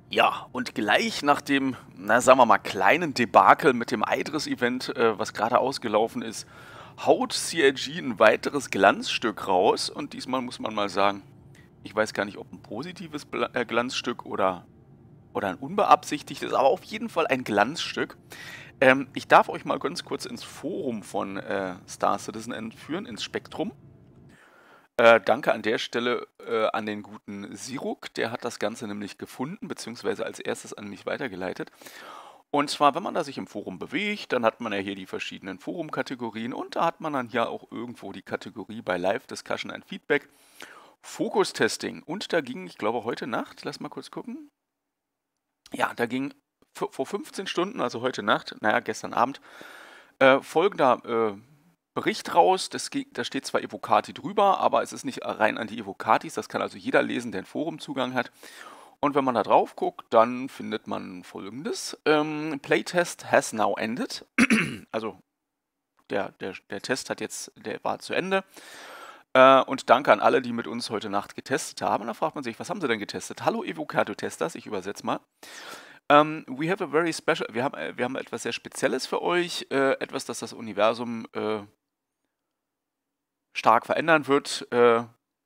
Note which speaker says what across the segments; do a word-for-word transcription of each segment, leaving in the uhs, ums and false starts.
Speaker 1: Ja, und gleich nach dem, na, sagen wir mal, kleinen Debakel mit dem Idris-Event, äh, was gerade ausgelaufen ist, haut C I G ein weiteres Glanzstück raus. Und diesmal muss man mal sagen, ich weiß gar nicht, ob ein positives Bla äh, Glanzstück oder, oder ein unbeabsichtigtes, aber auf jeden Fall ein Glanzstück. Ähm, ich darf euch mal ganz kurz ins Forum von äh, Star Citizen entführen, ins Spektrum. Äh, danke an der Stelle äh, an den guten Siruk, der hat das Ganze nämlich gefunden, beziehungsweise als erstes an mich weitergeleitet. Und zwar, wenn man da sich im Forum bewegt, dann hat man ja hier die verschiedenen Forum-Kategorien und da hat man dann hier auch irgendwo die Kategorie bei Live Discussion and Feedback, Fokus-Testing. Und da ging, ich glaube heute Nacht, lass mal kurz gucken. Ja, da ging vor fünfzehn Stunden, also heute Nacht, naja, gestern Abend, äh, folgender äh, Bericht raus. Das, da steht zwar Evocati drüber, aber es ist nicht rein an die Evocatis. Das kann also jeder lesen, der einen Forumzugang hat. Und wenn man da drauf guckt, dann findet man folgendes. Ähm, Playtest has now ended. Also der, der, der Test hat jetzt, der war zu Ende. Äh, und danke an alle, die mit uns heute Nacht getestet haben. Da fragt man sich, was haben sie denn getestet? Hallo Evocato-Testers, ich übersetze mal. Um, we have a very special, wir haben, wir haben etwas sehr Spezielles für euch, äh, etwas, das das Universum äh, stark verändern wird äh,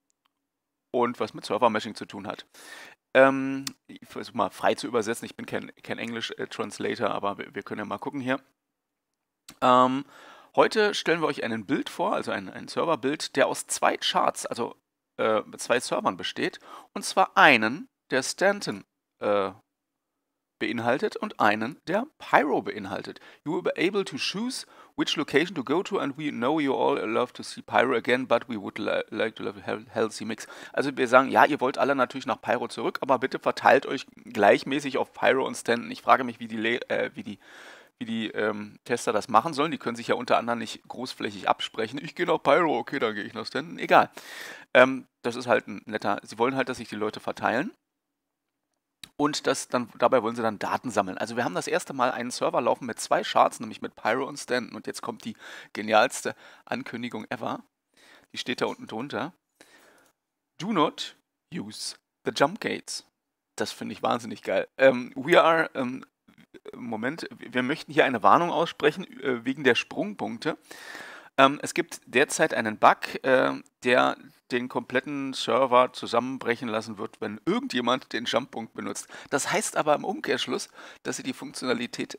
Speaker 1: und was mit Server-Meshing zu tun hat. Ähm, ich versuche mal frei zu übersetzen, ich bin kein, kein Englisch-Translator, aber wir, wir können ja mal gucken hier. Ähm, heute stellen wir euch ein Bild vor, also ein, ein Serverbild, der aus zwei Charts, also äh, zwei Servern besteht, und zwar einen, der Stanton äh, beinhaltet und einen, der Pyro beinhaltet. You will be able to choose which location to go to and we know you all love to see Pyro again, but we would li like to have a healthy mix. Also wir sagen, ja, ihr wollt alle natürlich nach Pyro zurück, aber bitte verteilt euch gleichmäßig auf Pyro und Stanton. Ich frage mich, wie die, Le äh, wie die, wie die ähm, Tester das machen sollen. Die können sich ja unter anderem nicht großflächig absprechen. Ich gehe nach Pyro, okay, dann gehe ich nach Stanton. Egal. Ähm, das ist halt ein netter, sie wollen halt, dass sich die Leute verteilen. Und das dann, dabei wollen sie dann Daten sammeln. Also wir haben das erste Mal einen Server laufen mit zwei Charts, nämlich mit Pyro und Stanton. Und jetzt kommt die genialste Ankündigung ever. Die steht da unten drunter. Do not use the jump gates. Das finde ich wahnsinnig geil. Ähm, we are, ähm, Moment, wir möchten hier eine Warnung aussprechen äh, wegen der Sprungpunkte. Ähm, es gibt derzeit einen Bug, äh, der den kompletten Server zusammenbrechen lassen wird, wenn irgendjemand den Jump-Punkt benutzt. Das heißt aber im Umkehrschluss, dass sie die Funktionalität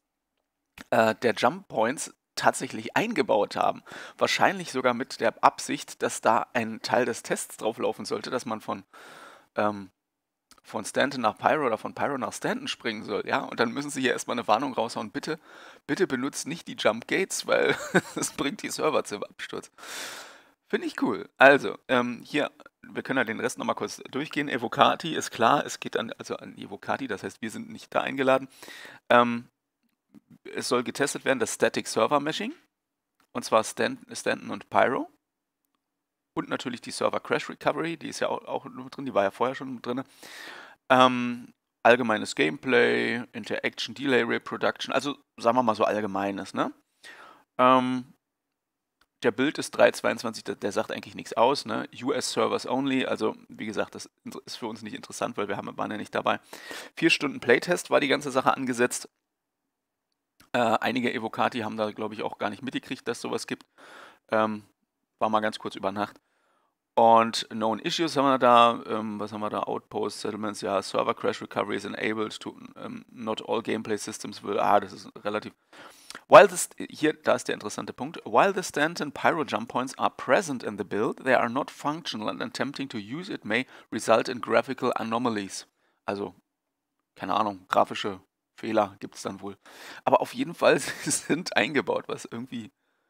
Speaker 1: äh, der Jump-Points tatsächlich eingebaut haben. Wahrscheinlich sogar mit der Absicht, dass da ein Teil des Tests drauflaufen sollte, dass man von, ähm, von Stanton nach Pyro oder von Pyro nach Stanton springen soll, ja, und dann müssen sie hier erstmal eine Warnung raushauen, bitte, bitte benutzt nicht die Jump Gates, weil es bringt die Server zum Absturz. Finde ich cool. Also, ähm, hier, wir können ja den Rest nochmal kurz durchgehen. Evocati ist klar, es geht an, also an Evocati, das heißt, wir sind nicht da eingeladen. Ähm, es soll getestet werden, das Static Server Meshing, und zwar Stan Stanton und Pyro. Und natürlich die Server Crash Recovery, die ist ja auch, auch mit drin, die war ja vorher schon mit drin. Ähm, allgemeines Gameplay, Interaction, Delay Reproduction, also sagen wir mal so allgemeines, ne? Ähm, der Build ist drei Punkt zweiundzwanzig, der, der sagt eigentlich nichts aus, ne? U S Servers only, also wie gesagt, das ist für uns nicht interessant, weil wir haben, waren ja nicht dabei. Vier Stunden Playtest war die ganze Sache angesetzt. Äh, einige Evocati haben da, glaube ich, auch gar nicht mitgekriegt, dass sowas gibt. Ähm, war mal ganz kurz über Nacht. Und Known Issues haben wir da, ähm, was haben wir da? Outpost Settlements, ja, Server Crash Recovery is enabled to, um, not all Gameplay Systems will, ah, das ist relativ. While this, hier, da ist der interessante Punkt. While the Stanton Pyro Jump Points are present in the build, they are not functional and attempting to use it may result in graphical anomalies. Also, keine Ahnung, grafische Fehler gibt es dann wohl. Aber auf jeden Fall sie sind eingebaut, was irgendwie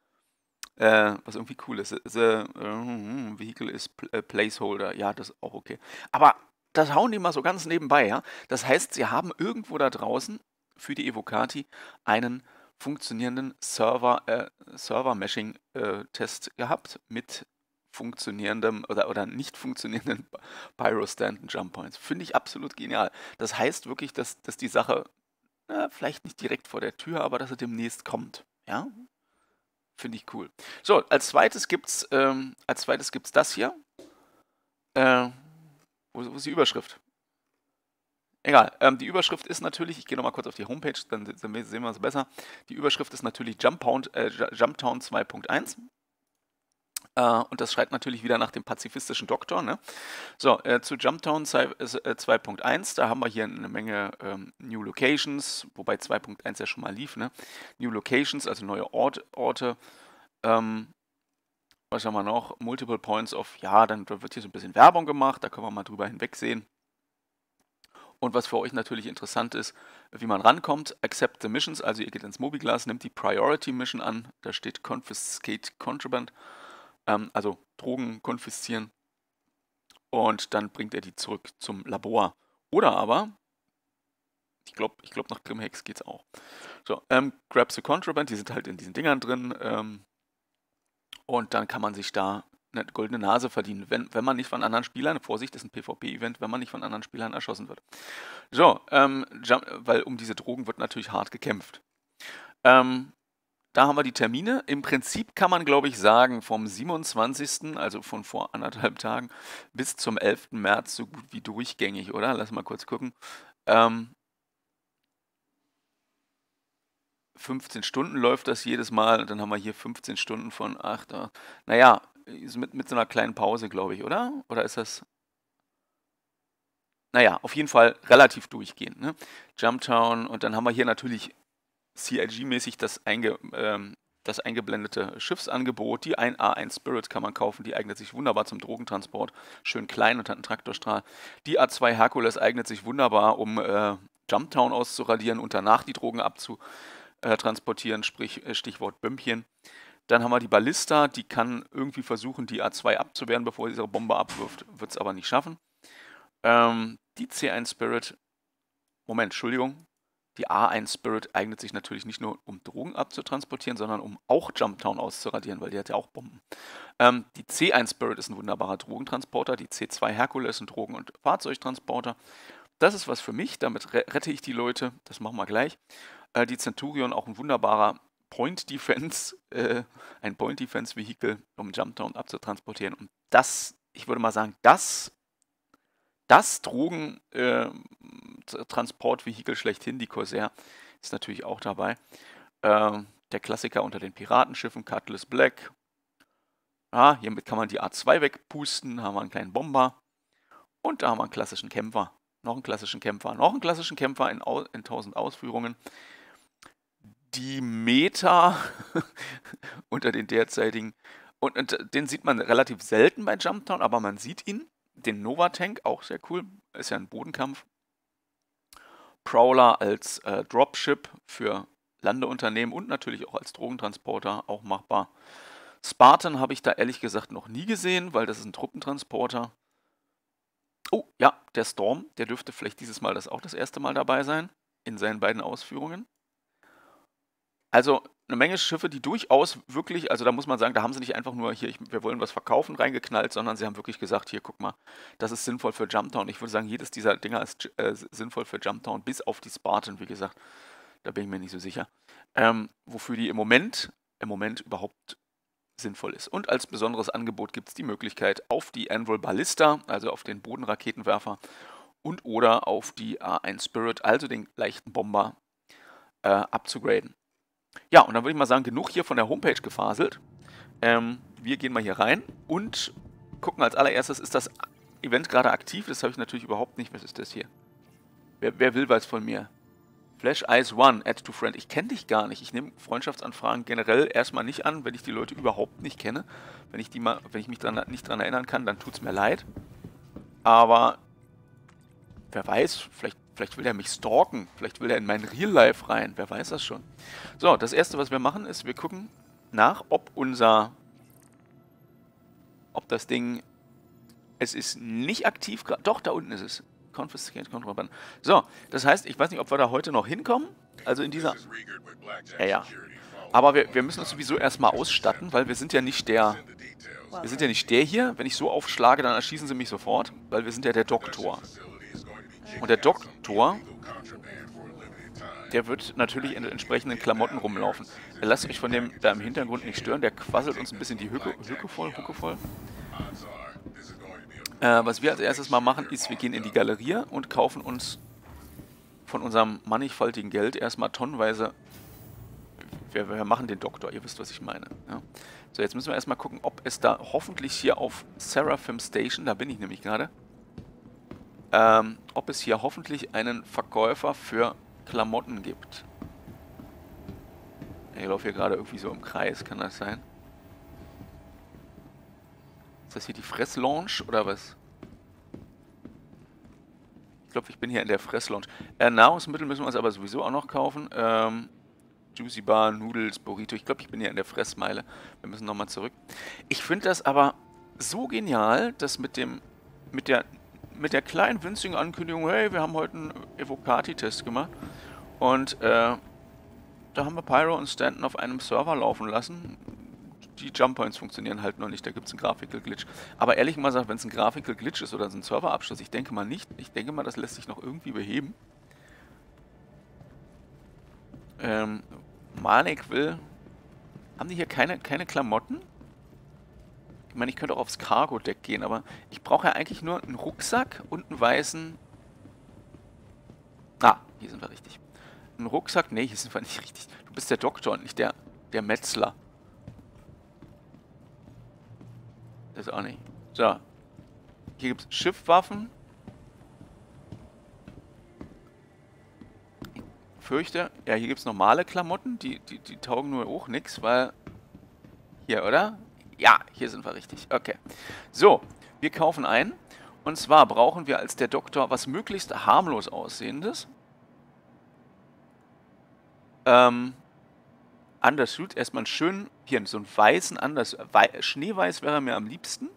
Speaker 1: äh, was irgendwie cool ist. The äh, Vehicle is pl Placeholder. Ja, das ist auch okay. Aber das hauen die mal so ganz nebenbei, ja. Das heißt, sie haben irgendwo da draußen für die Evocati einen funktionierenden Server, äh, Server-Meshing-Test gehabt mit funktionierendem oder, oder nicht funktionierenden Pyro-Stanton Jump Points. Finde ich absolut genial. Das heißt wirklich, dass, dass die Sache, na, vielleicht nicht direkt vor der Tür, aber dass sie demnächst kommt. Ja, finde ich cool. So, als zweites gibt's, ähm, als zweites gibt's das hier. Äh, wo, wo ist die Überschrift? egal. Ähm, die Überschrift ist natürlich, ich gehe nochmal kurz auf die Homepage, dann, dann sehen wir es besser. Die Überschrift ist natürlich Jumptown, äh, Jumptown zwei Punkt eins. Äh, und das schreit natürlich wieder nach dem pazifistischen Doktor. Ne? So, äh, zu Jumptown zwei Punkt eins, da haben wir hier eine Menge ähm, New Locations, wobei zwei Punkt eins ja schon mal lief. Ne? New Locations, also neue Ort, Orte. Ähm, was haben wir noch? Multiple Points of, ja, dann wird hier so ein bisschen Werbung gemacht, da können wir mal drüber hinwegsehen. Und was für euch natürlich interessant ist, wie man rankommt, Accept the Missions, also ihr geht ins Mobilglas, nimmt die Priority Mission an, da steht Confiscate Contraband, ähm, also Drogen konfiszieren, und dann bringt er die zurück zum Labor. Oder aber, ich glaube, ich glaub, nach Grimhex geht es auch. So, ähm, Grab the Contraband, die sind halt in diesen Dingern drin, ähm, und dann kann man sich da eine goldene Nase verdienen, wenn, wenn man nicht von anderen Spielern, Vorsicht, ist ein PvP-Event, wenn man nicht von anderen Spielern erschossen wird. So, ähm, weil um diese Drogen wird natürlich hart gekämpft. Ähm, da haben wir die Termine. Im Prinzip kann man, glaube ich, sagen, vom siebenundzwanzigsten, also von vor anderthalb Tagen, bis zum elften März so gut wie durchgängig, oder? Lass mal kurz gucken. Ähm, fünfzehn Stunden läuft das jedes Mal, und dann haben wir hier fünfzehn Stunden von acht. Naja, mit, mit so einer kleinen Pause, glaube ich, oder? Oder ist das... Naja, auf jeden Fall relativ durchgehend. Ne? Jumptown, und dann haben wir hier natürlich C I G-mäßig das, einge, ähm, das eingeblendete Schiffsangebot. Die A eins Spirit kann man kaufen, die eignet sich wunderbar zum Drogentransport. Schön klein und hat einen Traktorstrahl. Die A zwei Hercules eignet sich wunderbar, um äh, Jumptown auszuradieren und danach die Drogen abzutransportieren, sprich Stichwort Bömpchen. Dann haben wir die Ballista, die kann irgendwie versuchen, die A zwei abzuwehren, bevor sie ihre Bombe abwirft, wird es aber nicht schaffen. Ähm, die C eins Spirit, Moment, Entschuldigung, die A eins Spirit eignet sich natürlich nicht nur, um Drogen abzutransportieren, sondern um auch Jumptown auszuradieren, weil die hat ja auch Bomben. Ähm, die C eins Spirit ist ein wunderbarer Drogentransporter, die C zwei Hercules ein Drogen- und Fahrzeugtransporter. Das ist was für mich, damit rette ich die Leute, das machen wir gleich. Äh, die Centurion, auch ein wunderbarer Point Defense, äh, ein Point Defense Vehikel, um Jumptown abzutransportieren. Und das, ich würde mal sagen, das Das Drogentransportvehikel äh, schlechthin, die Corsair, ist natürlich auch dabei. Äh, der Klassiker unter den Piratenschiffen, Cutlass Black. Ja, hiermit kann man die A zwei wegpusten, haben wir einen kleinen Bomber. Und da haben wir einen klassischen Kämpfer. Noch einen klassischen Kämpfer. Noch einen klassischen Kämpfer in, in tausend Ausführungen. Die Meta unter den derzeitigen. Und, und den sieht man relativ selten bei Jumptown, aber man sieht ihn. Den Nova Tank, auch sehr cool, ist ja ein Bodenkampf. Prowler als äh, Dropship für Landeunternehmen und natürlich auch als Drogentransporter, auch machbar. Spartan habe ich da ehrlich gesagt noch nie gesehen, weil das ist ein Truppentransporter. Oh, ja, der Storm, der dürfte vielleicht dieses Mal das auch das erste Mal dabei sein, in seinen beiden Ausführungen. Also eine Menge Schiffe, die durchaus wirklich, also da muss man sagen, da haben sie nicht einfach nur hier, ich, wir wollen was verkaufen, reingeknallt, sondern sie haben wirklich gesagt, hier, guck mal, das ist sinnvoll für Jumptown. Ich würde sagen, jedes dieser Dinger ist äh, sinnvoll für Jumptown, bis auf die Spartan, wie gesagt. Da bin ich mir nicht so sicher. Ähm, wofür die im Moment, im Moment überhaupt sinnvoll ist. Und als besonderes Angebot gibt es die Möglichkeit, auf die Anvil Ballista, also auf den Bodenraketenwerfer, und oder auf die A eins Spirit, also den leichten Bomber, äh, abzugraden. Ja, und dann würde ich mal sagen, genug hier von der Homepage gefaselt. Ähm, wir gehen mal hier rein und gucken als allererstes, ist das Event gerade aktiv? Das habe ich natürlich überhaupt nicht. Was ist das hier? Wer, wer will was von mir? Flash Eyes One, Add to Friend. Ich kenne dich gar nicht. Ich nehme Freundschaftsanfragen generell erstmal nicht an, wenn ich die Leute überhaupt nicht kenne. Wenn ich, die mal, wenn ich mich dran, nicht daran erinnern kann, dann tut es mir leid. Aber wer weiß, vielleicht Vielleicht will er mich stalken. Vielleicht will er in mein Real Life rein. Wer weiß das schon. So, das erste, was wir machen, ist, wir gucken nach, ob unser... Ob das Ding... Es ist nicht aktiv... Doch, da unten ist es. Confiscate Contraband. So, das heißt, ich weiß nicht, ob wir da heute noch hinkommen. Also in dieser... Ja, ja. Aber wir, wir müssen uns sowieso erstmal ausstatten, weil wir sind ja nicht der... Wir sind ja nicht der hier. Wenn ich so aufschlage, dann erschießen sie mich sofort. Weil wir sind ja der Doktor. Und der Doktor, der wird natürlich in entsprechenden Klamotten rumlaufen. Lasst euch von dem da im Hintergrund nicht stören, der quasselt uns ein bisschen die Hücke, Hücke voll, Hucke voll. Äh, was wir als erstes mal machen, ist, wir gehen in die Galerie und kaufen uns von unserem mannigfaltigen Geld erstmal tonnenweise... Wir, wir machen den Doktor, ihr wisst, was ich meine. Ja. So, jetzt müssen wir erstmal gucken, ob es da hoffentlich hier auf Seraphim Station, da bin ich nämlich gerade, ähm, ob es hier hoffentlich einen Verkäufer für Klamotten gibt. Ich laufe hier gerade irgendwie so im Kreis, kann das sein? Ist das hier die Fresslounge oder was? Ich glaube, ich bin hier in der Fresslounge. Äh, Nahrungsmittel müssen wir uns aber sowieso auch noch kaufen. Ähm, Juicy Bar, Noodles, Burrito. Ich glaube, ich bin hier in der Fressmeile. Wir müssen nochmal zurück. Ich finde das aber so genial, dass mit dem, mit der, mit der kleinen winzigen Ankündigung, hey, wir haben heute einen Evocati-Test gemacht und äh, da haben wir Pyro und Stanton auf einem Server laufen lassen. Die Jump Points funktionieren halt noch nicht, da gibt es einen Graphical Glitch. Aber ehrlich mal gesagt, wenn es ein Graphical Glitch ist oder so ein Serverabschluss, ich denke mal nicht. Ich denke mal, das lässt sich noch irgendwie beheben. Ähm, Manek will... Haben die hier keine, keine Klamotten? Ich meine, ich könnte auch aufs Cargo-Deck gehen, aber ich brauche ja eigentlich nur einen Rucksack und einen weißen... Ah, hier sind wir richtig. Ein Rucksack? Nee, hier sind wir nicht richtig. Du bist der Doktor und nicht der, der Metzler. Das auch nicht. So. Hier gibt es Schiffwaffen. Ich fürchte, ja, hier gibt es normale Klamotten. Die, die, die taugen nur auch nichts, weil... Hier, oder? Ja, hier sind wir richtig. Okay. So, wir kaufen ein. Und zwar brauchen wir als der Doktor was möglichst harmlos aussehendes. Ähm, Undersuit, erstmal einen schönen, hier, so einen weißen Undersuit. Wei Schneeweiß wäre mir am liebsten.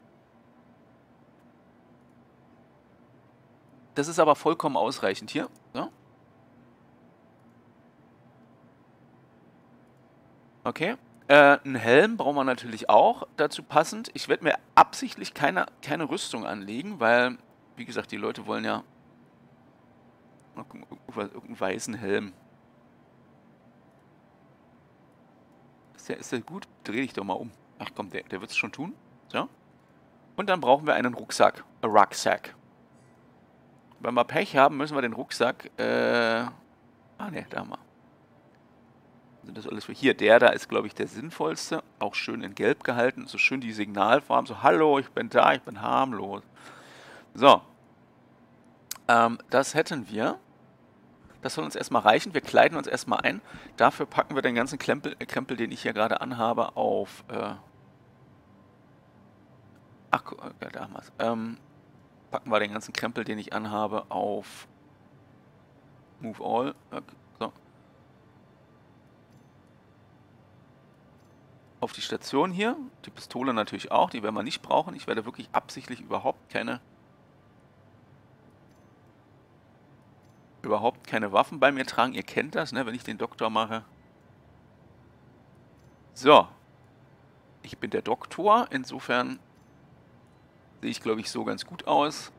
Speaker 1: Das ist aber vollkommen ausreichend hier. So. Okay. Äh, einen Helm brauchen wir natürlich auch dazu passend. Ich werde mir absichtlich keine, keine Rüstung anlegen, weil, wie gesagt, die Leute wollen ja irgendeinen weißen Helm. Ist der, ist der gut? Dreh dich doch mal um. Ach komm, der, der wird es schon tun. So. Und dann brauchen wir einen Rucksack. A Rucksack. Wenn wir Pech haben, müssen wir den Rucksack... Äh, ah ne, da haben wir. Sind das alles für... Hier, der da ist, glaube ich, der sinnvollste. Auch schön in Gelb gehalten. So schön die Signalfarben. So, hallo, ich bin da, ich bin harmlos. So. Ähm, das hätten wir. Das soll uns erstmal reichen. Wir kleiden uns erstmal ein. Dafür packen wir den ganzen Krempel, äh, Krempel den ich hier gerade anhabe, auf... Äh Ach, ja, da haben wir es. Ähm, packen wir den ganzen Krempel, den ich anhabe, auf Move All. Okay, so. Auf die Station hier. Die Pistole natürlich auch. Die werden wir nicht brauchen. Ich werde wirklich absichtlich überhaupt keine... überhaupt keine Waffen bei mir tragen. Ihr kennt das, ne, wenn ich den Doktor mache. So. Ich bin der Doktor. Insofern sehe ich, glaube ich, so ganz gut aus.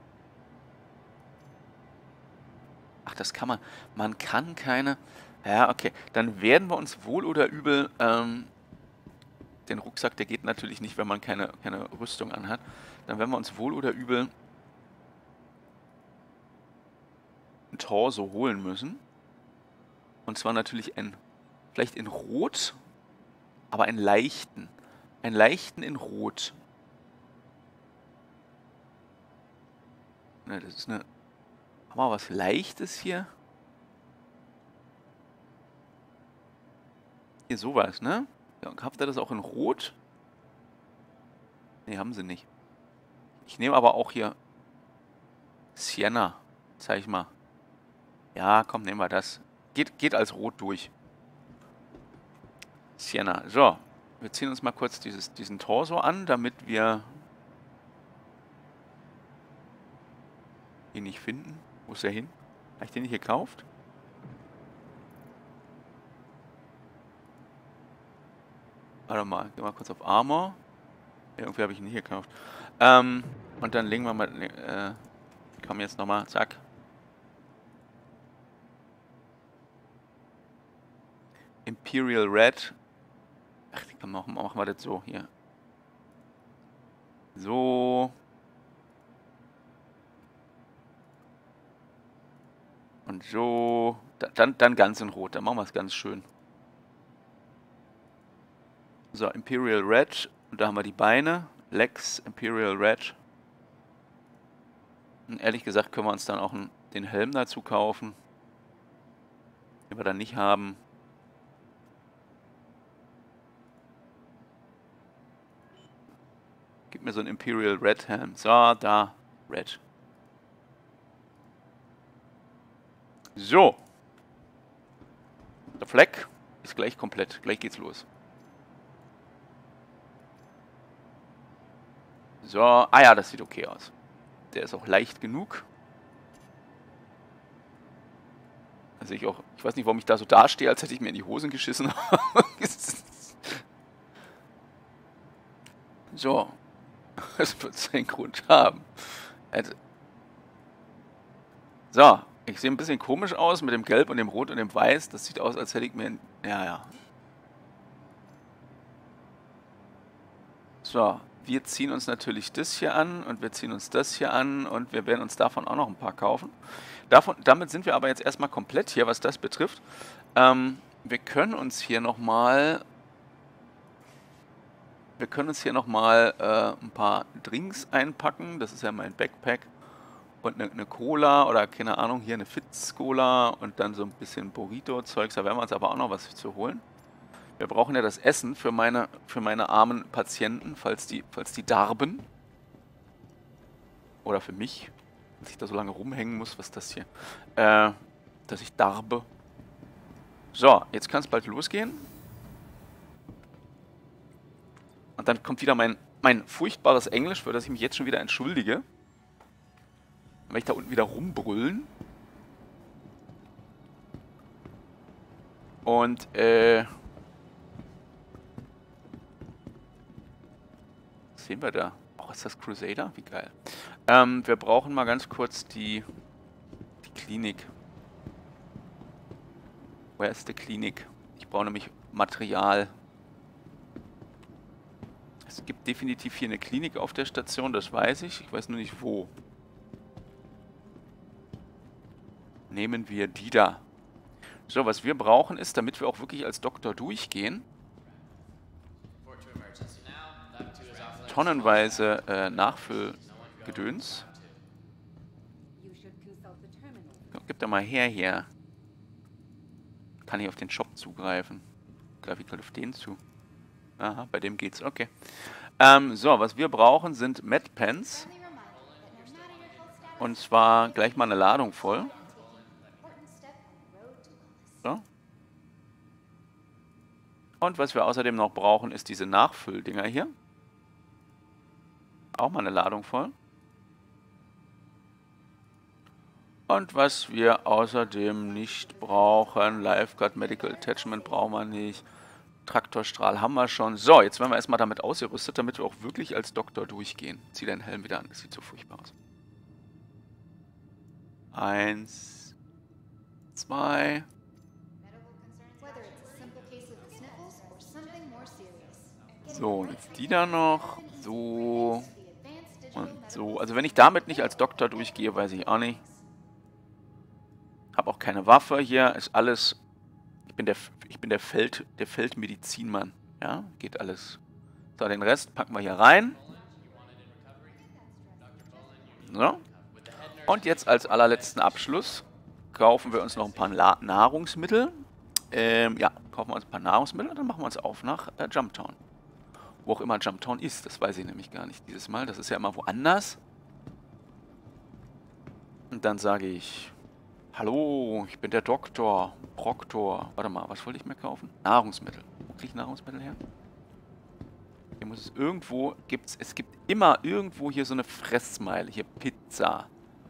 Speaker 1: Ach, das kann man. Man kann keine... Ja, okay. Dann werden wir uns wohl oder übel... Ähm, den Rucksack, der geht natürlich nicht, wenn man keine, keine Rüstung anhat. Dann werden wir uns wohl oder übel... ein Torso holen müssen. Und zwar natürlich ein, vielleicht in Rot, aber einen leichten. Einen leichten in Rot. Ne, das ist eine... Haben wir was Leichtes hier? Hier sowas, ne? Ja, habt ihr das auch in Rot? Ne, haben sie nicht. Ich nehme aber auch hier Sienna, zeig ich mal. Ja, komm, nehmen wir das. Geht, geht als Rot durch. Sienna. So, wir ziehen uns mal kurz dieses, diesen Torso an, damit wir ihn nicht finden. Wo ist er hin? Habe ich den nicht gekauft? Warte mal, geh mal kurz auf Armor. Ja, irgendwie habe ich ihn nicht gekauft. Ähm, und dann legen wir mal... Äh, komm jetzt nochmal, zack. Imperial Red. Ach, komm, machen, machen wir das so hier. So. Und so. Da, dann, dann ganz in Rot. Dann machen wir es ganz schön. So, Imperial Red. Und da haben wir die Beine. Legs, Imperial Red. Und ehrlich gesagt können wir uns dann auch einen, den Helm dazu kaufen. Den wir dann nicht haben. Gib mir so einen Imperial Red Helm. So, da. Red. So. Der Fleck ist gleich komplett. Gleich geht's los. So. Ah ja, das sieht okay aus. Der ist auch leicht genug. Also ich auch, ich weiß nicht, warum ich da so dastehe, als hätte ich mir in die Hosen geschissen. So. Das wird seinen Grund haben. So. Ich sehe ein bisschen komisch aus mit dem Gelb und dem Rot und dem Weiß. Das sieht aus, als hätte ich mir... Ein, ja, ja. So. Wir ziehen uns natürlich das hier an und wir ziehen uns das hier an und wir werden uns davon auch noch ein paar kaufen. Davon, damit sind wir aber jetzt erstmal komplett hier, was das betrifft. Ähm, wir können uns hier nochmal... Wir können uns hier nochmal äh, ein paar Drinks einpacken. Das ist ja mein Backpack. Und eine, eine Cola oder keine Ahnung, hier eine Fitz-Cola und dann so ein bisschen Burrito-Zeugs. Da werden wir uns aber auch noch was zu holen. Wir brauchen ja das Essen für meine, für meine armen Patienten, falls die, falls die darben. Oder für mich, dass ich da so lange rumhängen muss. Was ist das hier? Äh, dass ich darbe. So, jetzt kann es bald losgehen. Und dann kommt wieder mein, mein furchtbares Englisch, für das ich mich jetzt schon wieder entschuldige. Dann werde ich da unten wieder rumbrüllen. Und, äh... was sehen wir da? Oh, ist das Crusader? Wie geil. Ähm, wir brauchen mal ganz kurz die, die Klinik. Woher ist die Klinik? Ich brauche nämlich Material. Es gibt definitiv hier eine Klinik auf der Station, das weiß ich. Ich weiß nur nicht wo. Nehmen wir die da. So, was wir brauchen ist, damit wir auch wirklich als Doktor durchgehen, tonnenweise äh, Nachfüllgedöns. Gib da mal her hier. Kann ich auf den Shop zugreifen? Greife ich gerade auf den zu. Aha, bei dem geht's. Okay. Ähm, so, was wir brauchen, sind Medpens. Und zwar gleich mal eine Ladung voll. So. Und was wir außerdem noch brauchen, ist diese Nachfülldinger hier. Auch mal eine Ladung voll. Und was wir außerdem nicht brauchen, Lifeguard Medical Attachment brauchen wir nicht. Traktorstrahl haben wir schon. So, jetzt werden wir erstmal damit ausgerüstet, damit wir auch wirklich als Doktor durchgehen. Zieh deinen Helm wieder an, das sieht so furchtbar aus. Eins, zwei. So, jetzt die da noch. So. Und so. Also wenn ich damit nicht als Doktor durchgehe, weiß ich auch nicht. Hab auch keine Waffe hier. Ist alles... Ich bin der, ich bin der, Feld, der Feldmedizinmann. Ja, geht alles. So, den Rest packen wir hier rein. So. Und jetzt als allerletzten Abschluss kaufen wir uns noch ein paar La Nahrungsmittel. Ähm, ja, kaufen wir uns ein paar Nahrungsmittel und dann machen wir uns auf nach äh, Jumptown. Wo auch immer Jumptown ist, das weiß ich nämlich gar nicht dieses Mal. Das ist ja immer woanders. Und dann sage ich... Hallo, ich bin der Doktor. Proktor. Warte mal, was wollte ich mir kaufen? Nahrungsmittel. Wo kriege ich Nahrungsmittel her? Hier muss es irgendwo... Gibt's, es gibt immer irgendwo hier so eine Fressmeile. Hier Pizza.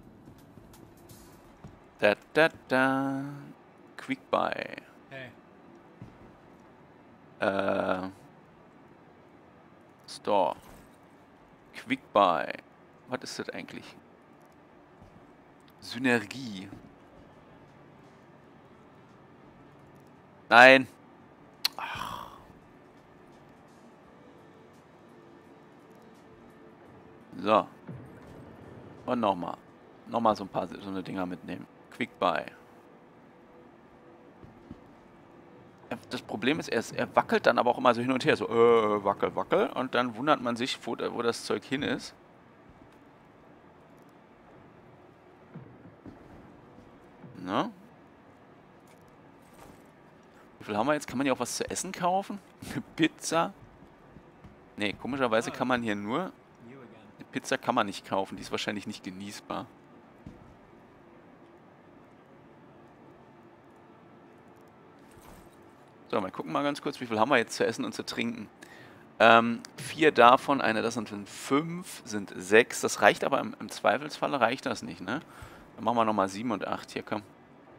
Speaker 1: Da, da, da. Quick Buy.
Speaker 2: Hey.
Speaker 1: Äh... Store. Quick Buy. Was ist das eigentlich? Synergie. Nein. Ach. So. Und nochmal. Nochmal so ein paar so eine Dinger mitnehmen. Quick Buy. Das Problem ist, er, ist, er wackelt dann aber auch immer so hin und her. So, äh, wackel, wackel. Und dann wundert man sich, wo, wo das Zeug hin ist. Na? Wie viel haben wir jetzt? Kann man hier auch was zu essen kaufen? Eine Pizza? Ne, komischerweise kann man hier nur... Eine Pizza kann man nicht kaufen. Die ist wahrscheinlich nicht genießbar. So, mal gucken mal ganz kurz, wie viel haben wir jetzt zu essen und zu trinken. Ähm, vier davon, eine das sind fünf, sind sechs. Das reicht aber im, im Zweifelsfall reicht das nicht, ne? Dann machen wir nochmal sieben und acht. Hier, komm.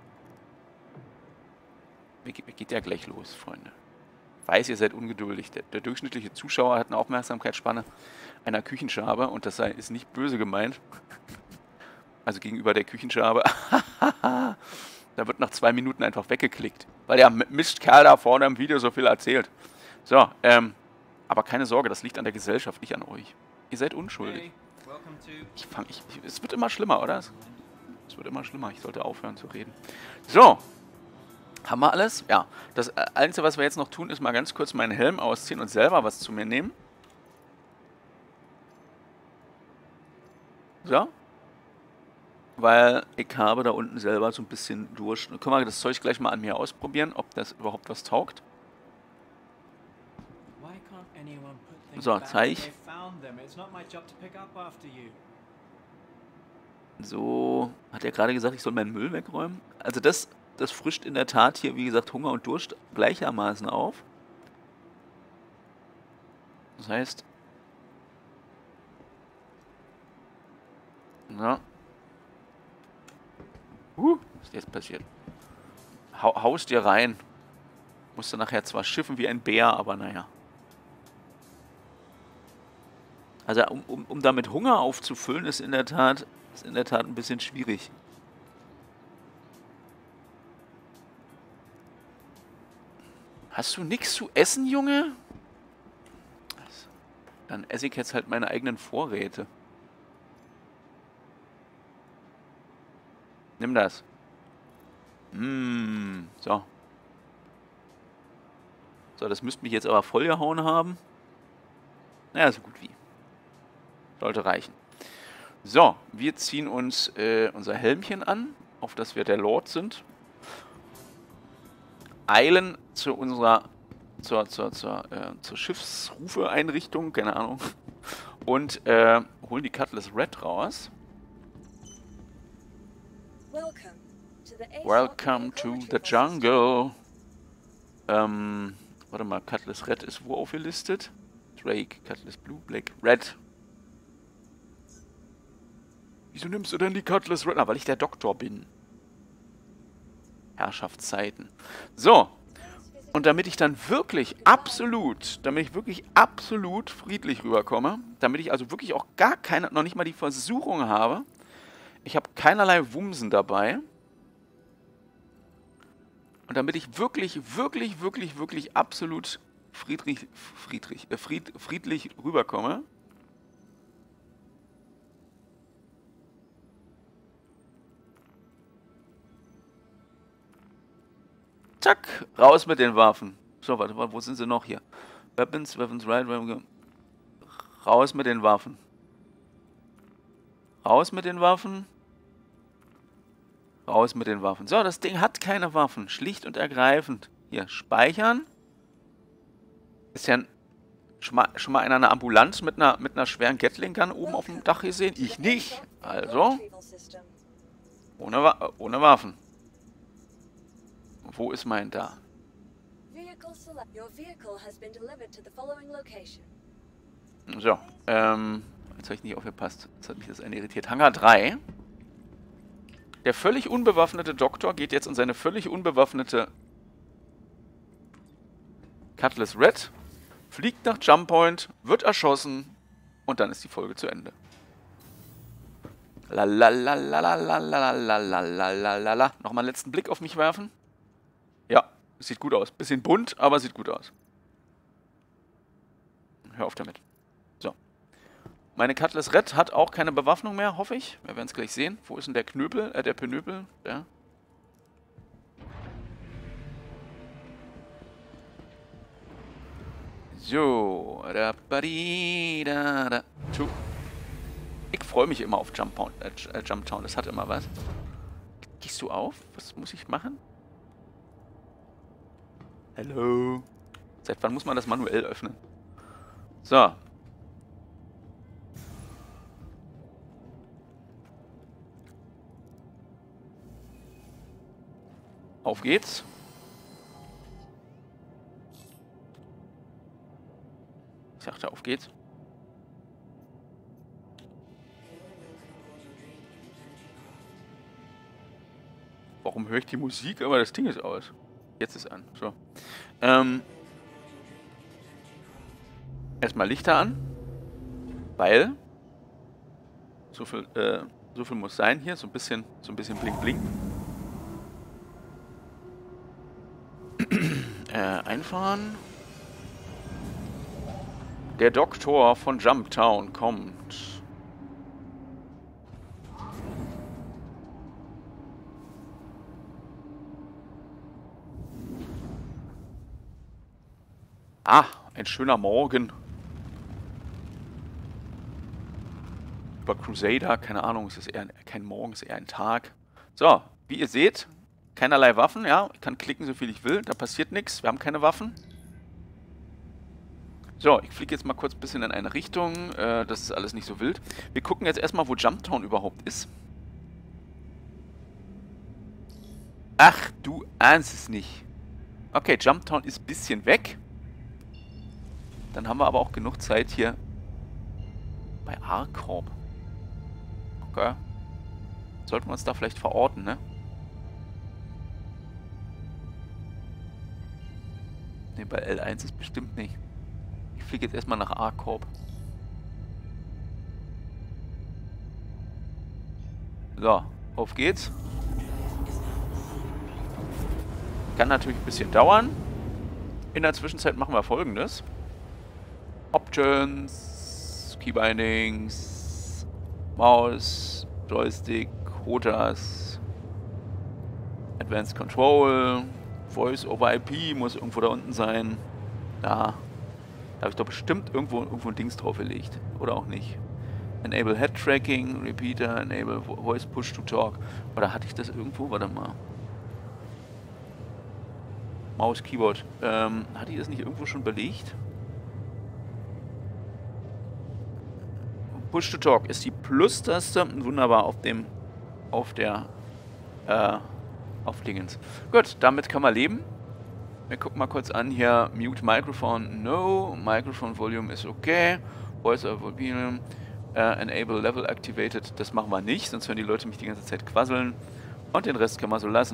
Speaker 1: Wie geht, wie geht ja gleich los, Freunde. Weiß, ihr seid ungeduldig. Der, der durchschnittliche Zuschauer hat eine Aufmerksamkeitsspanne einer Küchenschabe und das sei, ist nicht böse gemeint. Also gegenüber der Küchenschabe. Da wird nach zwei Minuten einfach weggeklickt. Weil der Mistkerl da vorne im Video so viel erzählt. So, ähm, aber keine Sorge, das liegt an der Gesellschaft, nicht an euch. Ihr seid unschuldig. Ich fang, ich, ich, es wird immer schlimmer, oder? Es wird immer schlimmer. Ich sollte aufhören zu reden. So. Haben wir alles? Ja. Das Einzige, was wir jetzt noch tun, ist mal ganz kurz meinen Helm ausziehen und selber was zu mir nehmen. So. Weil ich habe da unten selber so ein bisschen Durst. Dann können wir das Zeug gleich mal an mir ausprobieren, ob das überhaupt was taugt. So, zeig. So, hat er gerade gesagt, ich soll meinen Müll wegräumen? Also das, das frischt in der Tat hier, wie gesagt, Hunger und Durst gleichermaßen auf. Das heißt... Na... Uh, was ist jetzt passiert? Ha haust dir rein. Musst du nachher zwar schiffen wie ein Bär, aber naja. Also um, um, um damit Hunger aufzufüllen, ist in der Tat, ist in der Tat ein bisschen schwierig. Hast du nichts zu essen, Junge? Dann esse ich jetzt halt meine eigenen Vorräte. Nimm das. Mmh, so. So, das müsste mich jetzt aber vollgehauen haben. Naja, so gut wie. Sollte reichen. So, wir ziehen uns äh, unser Helmchen an, auf das wir der Lord sind. Eilen zu unserer zur, zur, zur, äh, zur Schiffsrufe-Einrichtung, keine Ahnung. Und äh, holen die Cutlass Red raus. Welcome to the jungle. Ähm, warte mal, Cutlass Red ist wo aufgelistet? Drake, Cutlass Blue, Black, Red. Wieso nimmst du denn die Cutlass Red? Na, weil ich der Doktor bin. Herrschaftszeiten. So. Und damit ich dann wirklich absolut, damit ich wirklich absolut friedlich rüberkomme, damit ich also wirklich auch gar keine, noch nicht mal die Versuchung habe, ich habe keinerlei Wumsen dabei. Und damit ich wirklich, wirklich, wirklich, wirklich absolut friedlich, friedlich, äh, fried, friedlich rüberkomme, zack, raus mit den Waffen. So, warte mal, wo sind sie noch hier? Weapons, Weapons, right, raus mit den Waffen. Raus mit den Waffen. Raus mit den Waffen. So, das Ding hat keine Waffen. Schlicht und ergreifend. Hier, speichern. Ist ja schon mal, schon mal einer eine Ambulanz mit einer, mit einer schweren Gatling-Gun oben auf dem Dach gesehen? Ich nicht. Also. Ohne, Wa ohne Waffen. Wo ist mein da? So, ähm. Jetzt habe ich nicht aufgepasst. Jetzt hat mich das eine irritiert. Hangar drei. Der völlig unbewaffnete Doktor geht jetzt in seine völlig unbewaffnete Cutlass Red, fliegt nach Jump Point, wird erschossen und dann ist die Folge zu Ende. Lalalalalalalalalalalalala. Nochmal einen letzten Blick auf mich werfen. Ja, sieht gut aus. Bisschen bunt, aber sieht gut aus. Hör auf damit. So. Meine Cutlass Red hat auch keine Bewaffnung mehr, hoffe ich. Wir werden es gleich sehen. Wo ist denn der Knöpel? Äh, der Penöpel? Der. So. Da, badi, da, da. Ich freue mich immer auf Jumptown. Äh, Jumptown. Das hat immer was. Gehst du auf? Was muss ich machen? Hallo. Seit wann muss man das manuell öffnen? So. Auf geht's. Ich sagte, auf geht's. Warum höre ich die Musik? Aber das Ding ist aus. Jetzt ist an. So. Ähm. Erstmal Lichter an. Weil. So viel, äh, so viel muss sein hier. So ein bisschen, so ein bisschen bling bling. äh, einfahren. Der Doktor von Jumptown kommt. Ah, ein schöner Morgen. Über Crusader, keine Ahnung, es ist eher kein Morgen, es ist eher ein Tag. So, wie ihr seht, keinerlei Waffen, ja. Ich kann klicken, so viel ich will, da passiert nichts, wir haben keine Waffen. So, ich fliege jetzt mal kurz ein bisschen in eine Richtung, äh, das ist alles nicht so wild. Wir gucken jetzt erstmal, wo Jumptown überhaupt ist. Ach, du ahnst es nicht. Okay, Jumptown ist ein bisschen weg. Dann haben wir aber auch genug Zeit hier bei Arcorp. Okay. Sollten wir uns da vielleicht verorten, ne? Ne, bei L eins ist bestimmt nicht. Ich fliege jetzt erstmal nach Arcorp. So, auf geht's. Kann natürlich ein bisschen dauern. In der Zwischenzeit machen wir Folgendes. Options, Keybindings, Maus, Joystick, Rotas, Advanced Control, Voice over I P muss irgendwo da unten sein. Ja, da habe ich doch bestimmt irgendwo, irgendwo ein Dings drauf gelegt. Oder auch nicht. Enable Head Tracking, Repeater, Enable Voice Push to Talk. Oder hatte ich das irgendwo? Warte mal. Maus, Keyboard. Ähm, hatte ich das nicht irgendwo schon belegt? Push to Talk ist die Plus-Taste. Wunderbar auf dem, auf der, äh, auf Dingens. Gut, damit kann man leben. Wir gucken mal kurz an hier. Mute Microphone, no. Microphone Volume ist okay. Voice over Volume. Uh, enable Level Activated. Das machen wir nicht, sonst hören die Leute mich die ganze Zeit quasseln. Und den Rest kann man so lassen.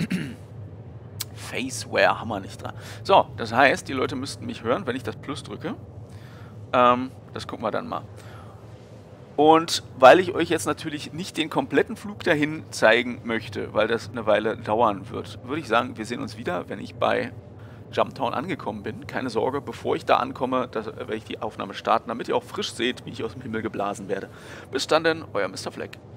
Speaker 1: Faceware haben wir nicht dran. So, das heißt, die Leute müssten mich hören, wenn ich das Plus drücke. Ähm, das gucken wir dann mal. Und weil ich euch jetzt natürlich nicht den kompletten Flug dahin zeigen möchte, weil das eine Weile dauern wird, würde ich sagen, wir sehen uns wieder, wenn ich bei Jumptown angekommen bin. Keine Sorge, bevor ich da ankomme, da werde ich die Aufnahme starten, damit ihr auch frisch seht, wie ich aus dem Himmel geblasen werde. Bis dann denn, euer Mister Fleck.